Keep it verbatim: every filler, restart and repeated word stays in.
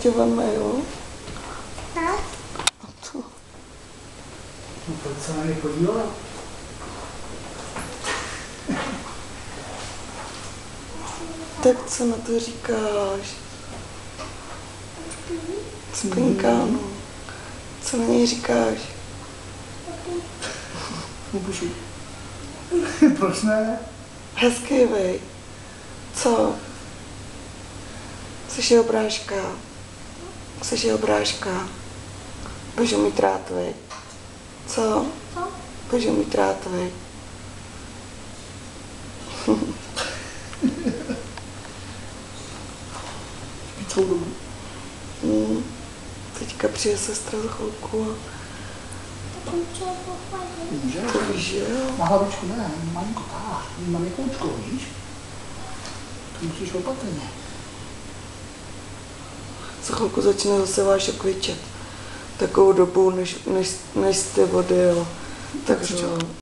ještě veme, jo? Ne? A to. No pojď se na ně podívat. Tak co na to říkáš? Spinka, no. Co na něj říkáš? Můžu. Proč ne? Hezký, vej. Co? Jsi jeho bráška. Jsi jeho bráška. Budeš ho mít rád, vej. Co? Co? Budeš ho mít rád, vej. Celou dobu. Hmm. Teďka přijde sestra za chvilku a Tak on chtěl pochválit. Může? to víš, že jo? Na hlavičku ne, malinko tak. Mám jakoučko, víš? To musíš opatrně. Za chvilku začne zase Vášek kvičet. Takovou dobu, než, než, než z té vody, jo. Takže jo.